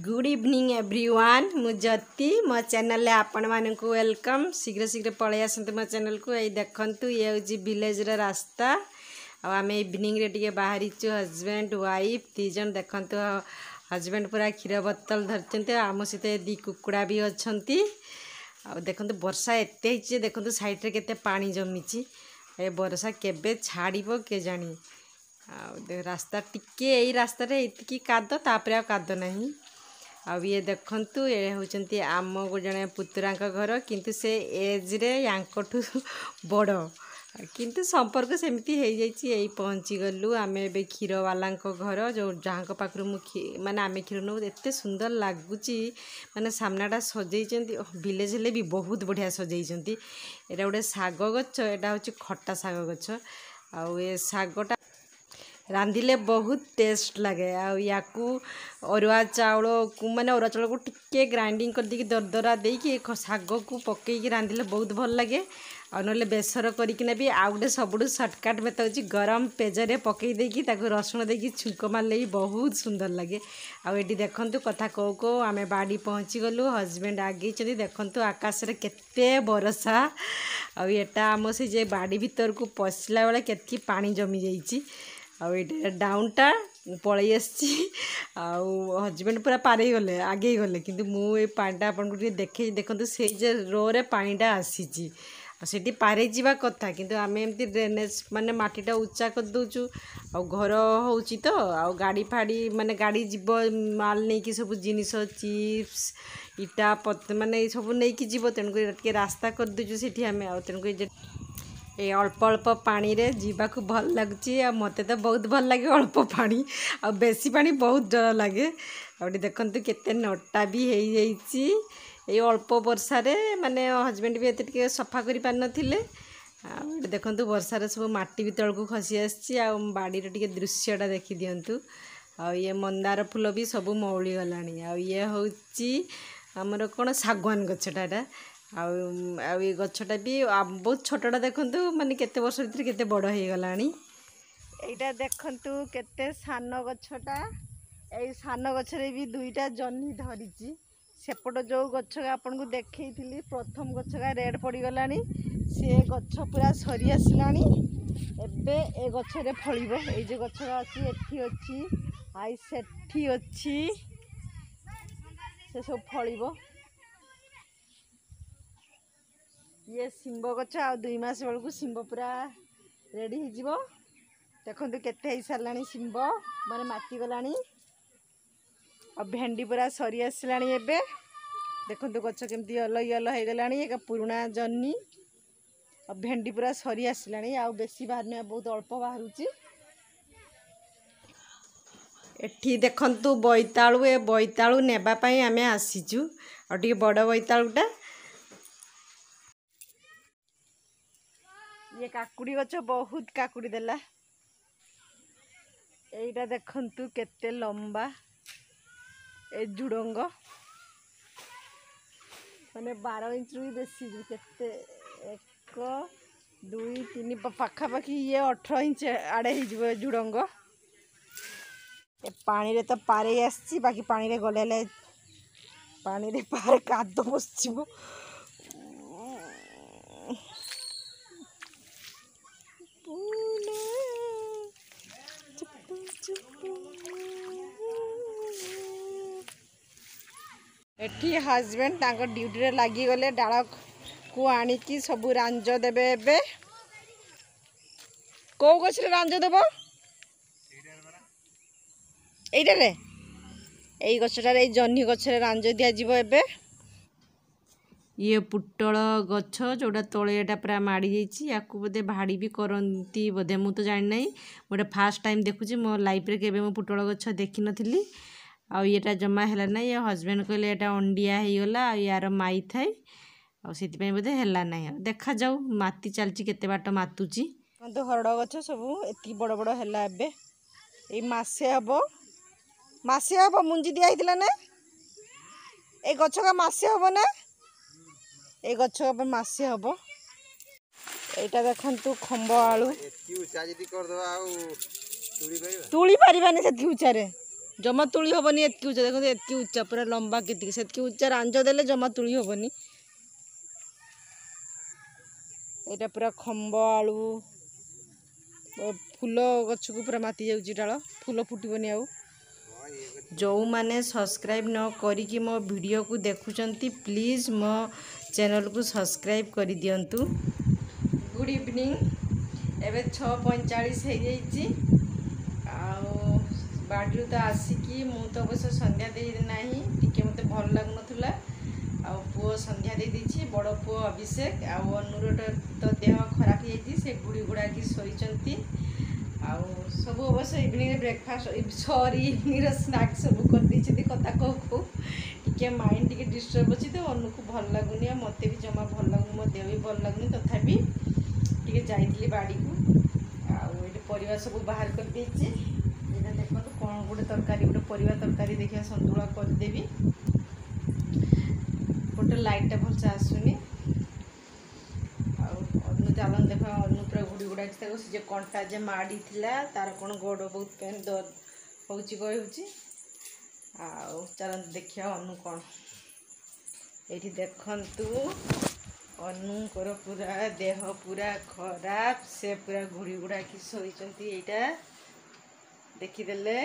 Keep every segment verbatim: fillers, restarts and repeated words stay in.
Good evening everyone मु ज्योति मो channel आपण मानक वेलकम शीघ्र शीघ्र पलि आसतु मो चैनल को ये देखंतु ये हूँ विलेज रास्ता आम इवनिंग रे टिके बाहरी हजबैंड वाइफ दी जन देखंतु हजबैंड पूरा क्षीर बोतल धरते आम सहित दी कुकुड़ा भी अच्छा देखो वर्षा एत देखो साइड रे केते पानी जमी ए वर्षा केबे छाड़ब के जानी रास्ता टिके यही रास्ता इतकी काद तापर आ काद नहीं आ ये देखंतु ये होचंती आम को जने पुतुरा घर किंतु से एज रे यांकठू बड़ किंतु संपर्क सेमती हो जाई पहुँची गलु आम ए क्षीर वाला घर जो जहाँ पाखु मु माने आम क्षीर नौ एत सुंदर लगुच माने सामनाटा सजई विलेज हेले भी बहुत बढ़िया सजई एटा गोटे साग गछ एटा हूँ खटा साग गछ आउ ए सागटा रांधिले बहुत टेस्ट लगे या अरुआ चाउल को माने अरुआ चाउल को टिके ग्राइंडिंग कर दी दरदरा देकी साग को पकईकी रांधिले बहुत भल लगे आ ना बेसर करना भी आउ गोटे सब सर्टकट मेथ हूँ गरम पेजरे पकई देकी रसुण देकी छुंक मारे बहुत सुंदर लगे आउ ये देखंतु कथा कौ कौ आम बाड़ी पहुँची गलु हजबैंड आगे देखंतु आकाश रे केते बरसा आउ एटा आम से जे बाड़ी भीतर को पशिला बेले केतकी पानी जमी जाइए आउ ये डाउनटा पलि आउ हजबैंड पूरा पारे गले आगे गले किंतु मु पानीटा आपन को देखे देखो से रो रे पानीटा आसी सेठी पारे जीवा कथा किंतु आम एमती ड्रेनेज माने माटीटा उच्चा कर दउचु आ घर होउची तो आ गाड़ी फाड़ी माने गाड़ी जीव माल नहीं कि सब जिनिस चिप्स इटा पत माने सब नहीं कि जीव तेणुक रास्ता कर दउचु सेठी आम आ तेणुक ए अल्प अल्प पानी रे जीवाकू भल लगुच मत तो बहुत भल लगे अल्प पानी आ बेसी पानी बहुत डर लगे आ देखते केते नटा भी हो जाइए ये अल्प वर्षा रे माने हजबैंड भी एत सफा कर पार नथिले आ देखो वर्षा रे सब माटी भी तल को खसी आसी बाड़ी रे टिके दृश्यटा देखी दिंतु आ ये मंदार फूल भी सब मौली गलानी आ ये हूँ आमर कौन सागवान गछटा आउ ये गछटा भी बहुत छोटा देखंतु माने केते वर्ष भीतर केते बड़ हो गलानी एटा देखंतु केते सान गछटा ए सान गछरे भी दुईटा जन्नी धरिची सेपट जो गछ आपन को देखैथिली प्रथम गछ का रेड पड़ी गलानी से गछ पूरा सरी आसलानी एबे ए गछरे फळिबो ए जे गछ अछि एठी अछि आई सेठी अछि से सब फळिबो ये शिंब गछ आ दुई मास बेलू शिंब पूरा रेडी हो देखो केते ही सारानी शिंब माने माटी गलानी आ भेंडी पूरा सरी आसलानी एबे देखो गछ केमती यल यल हो गलानी एक पुराना जन्नी आ भेंडी पूरा सरी आसलानी आ बेसी बाहर बहुत अल्प बाहरुची एठी देखंतु बोईतालु ए बोईतालु नेबा पई आमे आसीचु आ टिके बड़ बोईतालुटा ये काकुड़ी गछ बहुत काकुड़ी देला एटा देखंतु केते लंबा ए जुड़ंग माने बारह इंच रु बेसी केते एक दुई तीन पाखापाखि ये अठारह इंच आड़े हो जुड़ंग ए पानी रे तो पारे आसी बाकी पानी रे गले पानी रे पारे काद बसचिबो एठी हजबैंड तांको ड्यूटी रे लागी गले डाल को आनिकी सबू रांज देबे एबे को गछ रे रांज देबो एइटा रे एई गछटा रे जन्नी गछ रे रांज दिया जिवो एबे ये पुटल गछ जोटा तले एटा पूरा माड़ी जाइए या बोधे भाड़ी भी करती बोधे मुझे तो जानी ना गोटे फास्ट टाइम देखुची मो लाइफ रे केबे मो पुटल गछ देखी नथिली आ येटा जमा हैला ना ये हजबैंड कहले एटा अंडिया हो गला यार माई थाए आ सेति पई बोधे हैला ना देखा जाऊ माती चलची केते बाट मातुची तो हरड़ गछ सब एति बड़ बड़ हैला एबे ए मासे हबो मासे हबो मुंजी दिया हितला ना ए गछ का मासे हबो ना ए गछ मासे हम यहाँ देखु खम्ब आलू तुली पारे से उचारे जमा तुली हेनी एतकी उच्चा देखो एतकी उच्चा पूरा लंबा केतिक से उच्चा रांझ देले जमा तुली हेनी यहाँ पूरा खम्ब आलू फूल गछ को पूरा माति जाऊँगी डाल फूल फुटबनी आउ जो मैंने सब्सक्राइब न करी मो वीडियो को देखुचंती प्लीज मो चैनल को सब्सक्राइब कर दियंतु। गुड इवनिंग एवं छः पैंचाश हो जाइए बाड़ी तो आसिकी मु तो अवश्य संध्या दे ना टी मत भल लगुला आ पुओ संध्या दे दी बड़ पुओ अभिषेक आनुर तो देह खराब हो से गुड़ी गुड़ा की शोचती आउ सब अवश्य evening breakfast sorry evening snacks सब कर दी कथा कौ कौ टी माइंड टी डिस्टर्ब अच्छी तो अनु को भल लगुनि मत भी जमा भल लगुनि मो देह भी भल लगुनि तथापि टी जाइली बाड़ी को आउ परिवा सब बाहर कर देछि देखो कौन गोटे तरकारी गोटे परिवा तरकारी देखिए सन्तुला करदेवी गोटे लाइटा भलसे आसुनी अनु चलन देख अनु पूरा घुड़ी गुड़ा से कंटा जे माड़ी थिला तार कौन गोड़ बहुत पेन दर्द हो चलत देखिए अनु कौन ये देखु अनुकर पूरा देह पूरा खराब से पूरा घुड़ी गुड़ा कि शोचती यहाँ देखीदे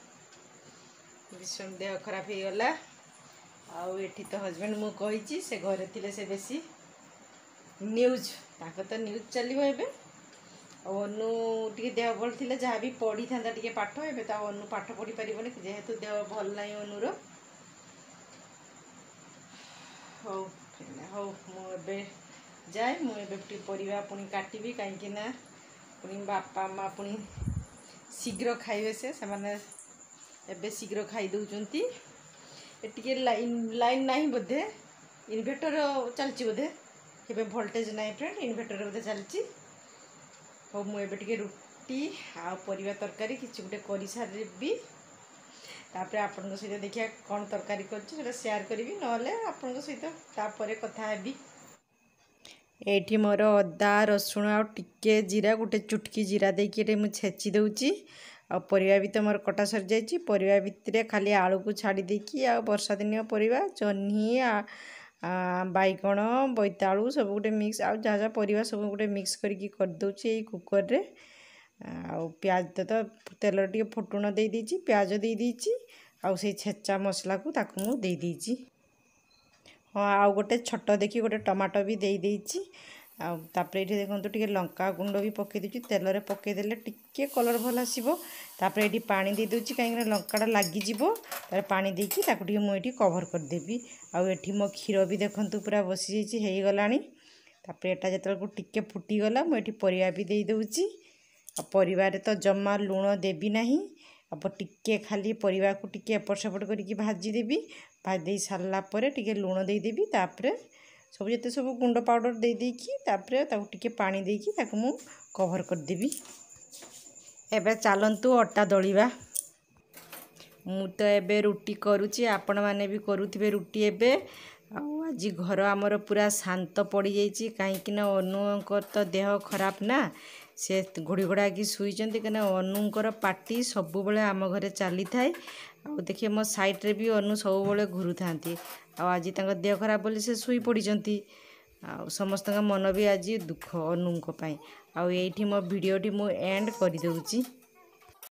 भीषण देह खराब हो गला आउ एठी तो हजबैंड मु कही से घरे थिले से बेसी न्यूज ताको तो न्यूज चलिबो एबे अनु टी देह भल थिले जहाँ भी पढ़ी था टी पाठ एबे तो अनु पाठ पढ़ी पारिबनी जेहेतु देह भल नाही अनुर हौ हौ मुझे जाए मुझे परिवा पुणी काटिबी कहीं ना पुणी बापा माँ पुणी शीघ्र खाइबे से माने एबे शीघ्र खाई दउचंती टिके लाइन लाइन नहीं बोधे इन्वर्टर चलची बोधे केबे वोल्टेज नहीं फ्रेंड इन्वर्टर बोधे चलची हो मु एबे टिके रुटी आ परिवा तरकारी किछि गुटे करि सारबी तापर आपन सहित देखिया कौन तरकारी करछि सेटा शेयर करिवि नहले आपन सहित तापर कथा हेबी एठी मोर अदा रसुण आ टिके जीरा गोटे चुटकी जीरा देकी मु छेची दउची आ परिवा भी तो मोर कटा सर जाइए परिवा भितर खाली आलू को छाड़ी देकी आ वर्षा दिन परिवा जह्नी आ बैगण बोईतालु सब गोटे मिक्स आ जहाँ जहाँ परिवा सब गोटे मिक्स करके कर दउची कुकर रे आ प्याज तो, तो तेल टे फुटुण दे दीची प्याज दे दीची आ से छेचा मसला को ताकू मु दे दीची हाँ आउ गोटे छोट देखी गोटे टमाटो भी दे दीची आपर ये देखो टे लंका गुंड भी पकई दूची तेल रे पकईदे टिके कलर भल आसो तापर ये पानी दे दूची कहीं लंकाटा लगिज तार पानी देकी ताकू मुझे कभर करदेवी आठी मो क्षीर भी देखु पूरा बसी जाइए हो गला तापर यहाँ जो टिके फुटीगला मुझे परिवा भी दे दूची परिवार तो जमा लुण देवी ना अब टिके खाली परिवा को टिके एपट सेपट करके भाजीदेवी भाजी सारा पर टिके लुण देदेवी तापर सब जिते सब गुंड पाउडर दे देकी तापर ताकू टिके पानी देकी ताकू मु कभर करदेवी एबे चलंतु अटा दलिबा मु तो एबे रुटी करूची आपण माने भी करूथिबे रुटी एबे आज घर आमर पूरा शांत पड़ जाइए कहीं अनुकर तो देह खराब ना से घोड़ी घोड़ा कि शुईचंती कहीं अनुकर पार्टी सब बेले आम घरे चली थाए आ देखिए मो साइड रे भी अनु सब बेले घूरू था आज देह खराब बोली से शुई पड़ती आ समस्त मन भी आज दुख अनुंक आउ ये मो वीडियोटी मु एंड कर दउची।